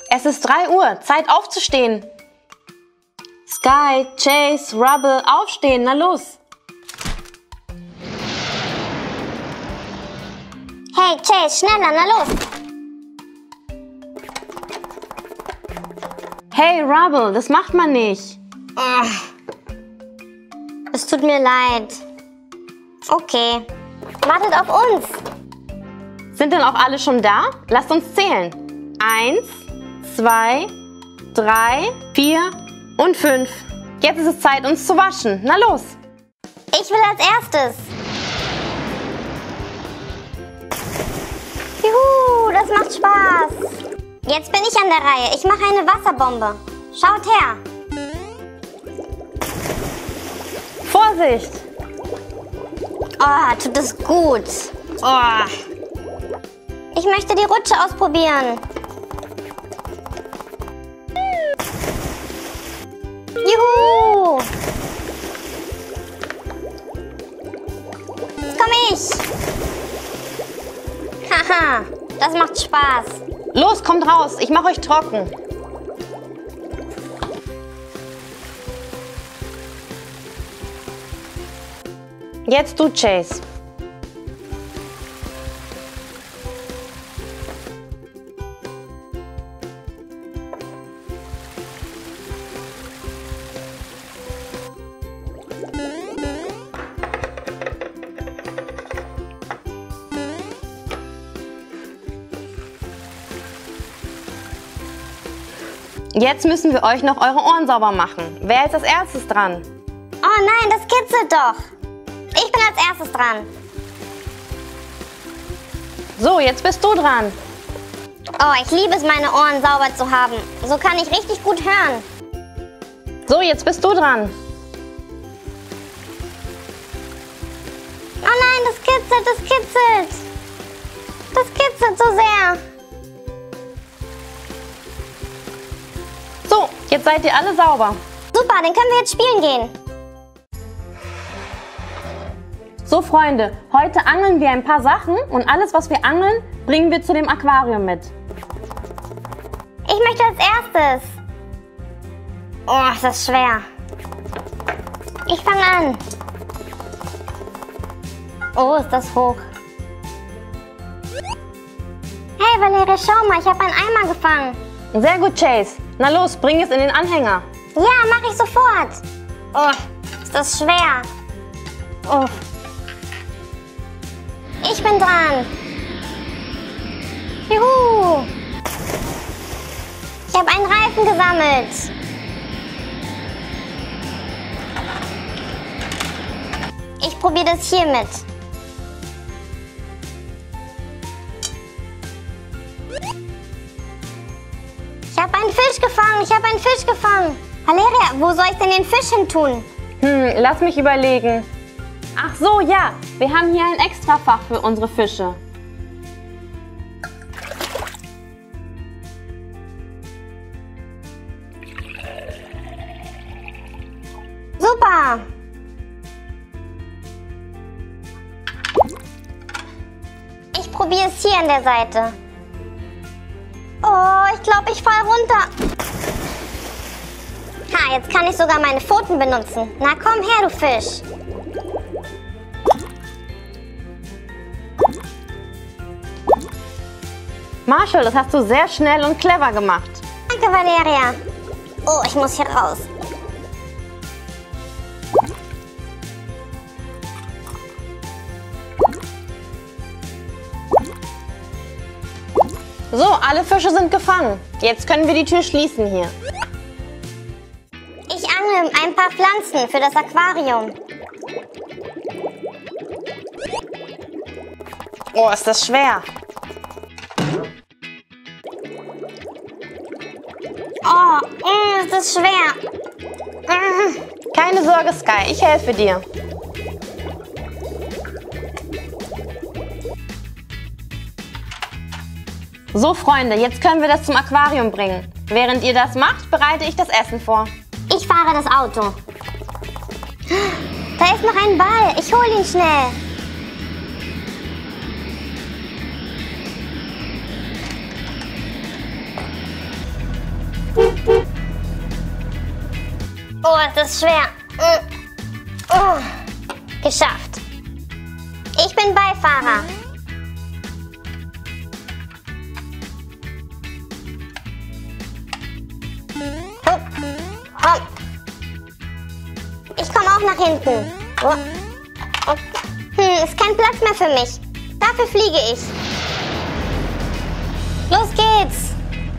Es ist 3 Uhr, Zeit aufzustehen. Sky, Chase, Rubble, aufstehen, na los. Hey, Chase, schneller, na los. Hey, Rubble, das macht man nicht. Es tut mir leid. Okay, wartet auf uns. Sind denn auch alle schon da? Lasst uns zählen. 1, 2, 3, 4 und 5. Jetzt ist es Zeit, uns zu waschen. Na los. Ich will als erstes. Juhu, das macht Spaß. Jetzt bin ich an der Reihe. Ich mache eine Wasserbombe. Schaut her. Vorsicht! Oh, tut das gut. Oh. Ich möchte die Rutsche ausprobieren. Juhu! Jetzt komme ich. Haha, das macht Spaß. Los, kommt raus, ich mache euch trocken. Jetzt du, Chase. Jetzt müssen wir euch noch eure Ohren sauber machen. Wer ist als erstes dran? Oh nein, das kitzelt doch. Ich bin als erstes dran. So, jetzt bist du dran. Oh, ich liebe es, meine Ohren sauber zu haben. So kann ich richtig gut hören. So, jetzt bist du dran. Oh nein, das kitzelt, das kitzelt. Das kitzelt so sehr. So, jetzt seid ihr alle sauber. Super, dann können wir jetzt spielen gehen. So, Freunde, heute angeln wir ein paar Sachen und alles, was wir angeln, bringen wir zu dem Aquarium mit. Ich möchte als erstes. Oh, ist das schwer. Ich fange an. Oh, ist das hoch. Hey, Valeria, schau mal, ich habe einen Eimer gefangen. Sehr gut, Chase. Na los, bring es in den Anhänger. Ja, mache ich sofort. Oh, ist das schwer. Oh. Ich bin dran. Juhu. Ich habe einen Reifen gesammelt. Ich probiere das hier mit. Ich habe einen Fisch gefangen. Ich habe einen Fisch gefangen. Valeria, wo soll ich denn den Fisch hin tun? Lass mich überlegen. Ach so, ja. Wir haben hier ein Extrafach für unsere Fische. Super. Ich probiere es hier an der Seite. Oh, ich glaube, ich falle runter. Ha, jetzt kann ich sogar meine Pfoten benutzen. Na komm her, du Fisch. Marshall, das hast du sehr schnell und clever gemacht. Danke, Valeria. Oh, ich muss hier raus. So, alle Fische sind gefangen. Jetzt können wir die Tür schließen hier. Ich angle ein paar Pflanzen für das Aquarium. Oh, ist das schwer. Oh, ist das schwer. Keine Sorge, Sky, ich helfe dir. So, Freunde, jetzt können wir das zum Aquarium bringen. Während ihr das macht, bereite ich das Essen vor. Ich fahre das Auto. Da ist noch ein Ball. Ich hole ihn schnell. Oh, es ist schwer. Oh, geschafft. Ich bin Beifahrer. Hopp, hopp. Ich komme auch nach hinten. Oh. Oh. Ist kein Platz mehr für mich. Dafür fliege ich. Los geht's.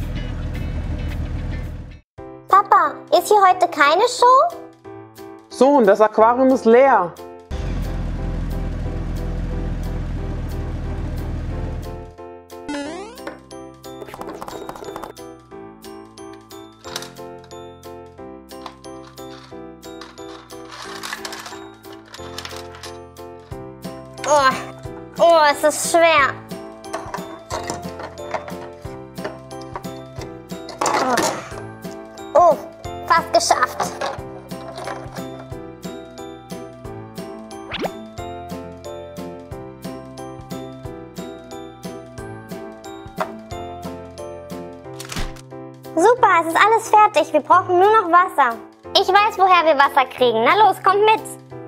Papa, ist hier heute keine Show? Sohn, das Aquarium ist leer. Oh, es ist schwer. Oh, fast geschafft. Super, es ist alles fertig. Wir brauchen nur noch Wasser. Ich weiß, woher wir Wasser kriegen. Na los, kommt mit.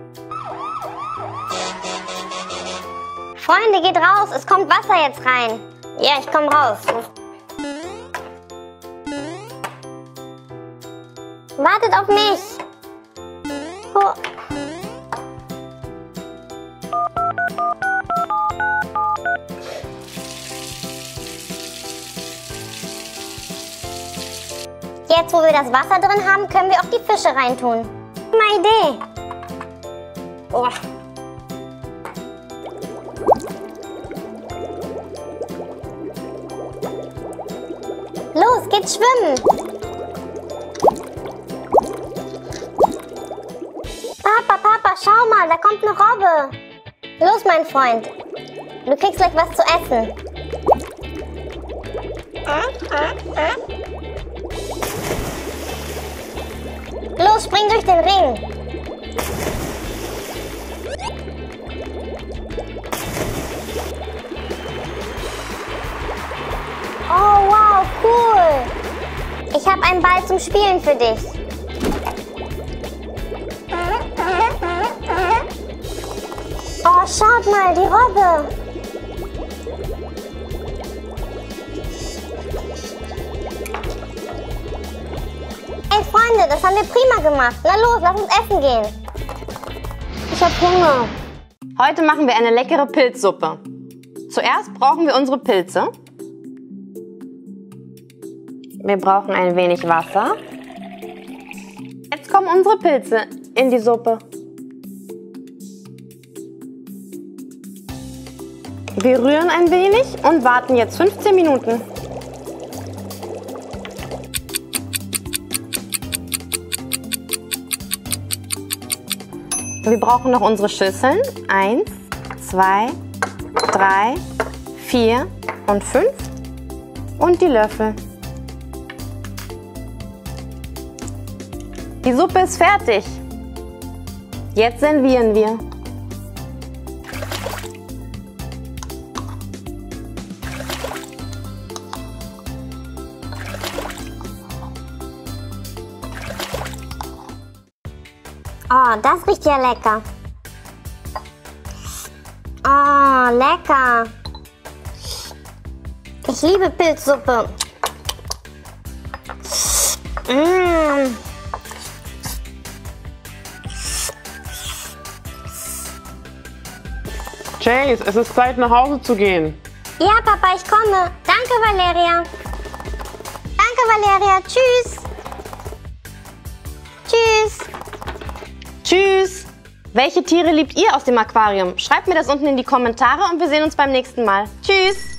Freunde, geht raus. Es kommt Wasser jetzt rein. Ja, ich komme raus. Wartet auf mich. Oh. Jetzt, wo wir das Wasser drin haben, können wir auch die Fische reintun. Meine Idee. Oh. Los, geht schwimmen. Papa, schau mal, da kommt eine Robbe. Los, mein Freund. Du kriegst gleich was zu essen. Los, spring durch den Ring. Oh, wow, cool. Ich habe einen Ball zum Spielen für dich. Oh, schaut mal, die Robbe. Hey, Freunde, das haben wir prima gemacht. Na los, lass uns essen gehen. Ich hab Hunger. Heute machen wir eine leckere Pilzsuppe. Zuerst brauchen wir unsere Pilze. Wir brauchen ein wenig Wasser. Jetzt kommen unsere Pilze in die Suppe. Wir rühren ein wenig und warten jetzt 15 Minuten. Wir brauchen noch unsere Schüsseln. 1, 2, 3, 4 und 5 und die Löffel. Die Suppe ist fertig. Jetzt servieren wir. Oh, das riecht ja lecker. Oh, lecker. Ich liebe Pilzsuppe. Mmh. Chase, es ist Zeit, nach Hause zu gehen. Ja, Papa, ich komme. Danke, Valeria. Danke, Valeria. Tschüss. Tschüss. Tschüss! Welche Tiere liebt ihr aus dem Aquarium? Schreibt mir das unten in die Kommentare und wir sehen uns beim nächsten Mal. Tschüss!